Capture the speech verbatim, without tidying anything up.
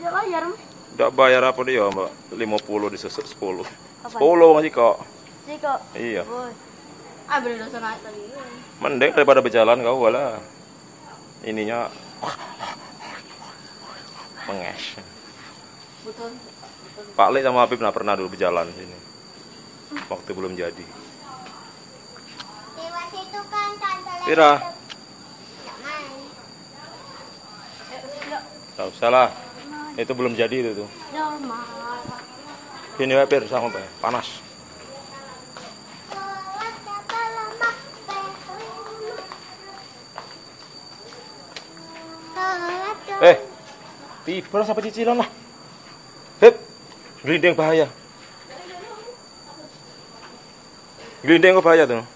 Tidak bayar, Mas. Tidak bayar apa dia, Mbak? lima puluh disesek sepuluh. sepuluh masih kok. Sih kok. Iya. Boy. Ah, bener dosa naik tadi. Mending daripada berjalan kau wala. Ininya menges. Betul. Pak Le sama Habib pernah dulu berjalan sini. Waktu belum jadi. Lewat situ kan tante Leli. Pira? Nggak main. Tahu salah. Itu belum jadi itu tuh. Normal. Sini wae Pir sama Pak. Panas. Lewat kata lama. Lewat ke- Eh, tiba sampai cicilan lah. Hep, gelinding bahaya. Gelinding kok bahaya tuh.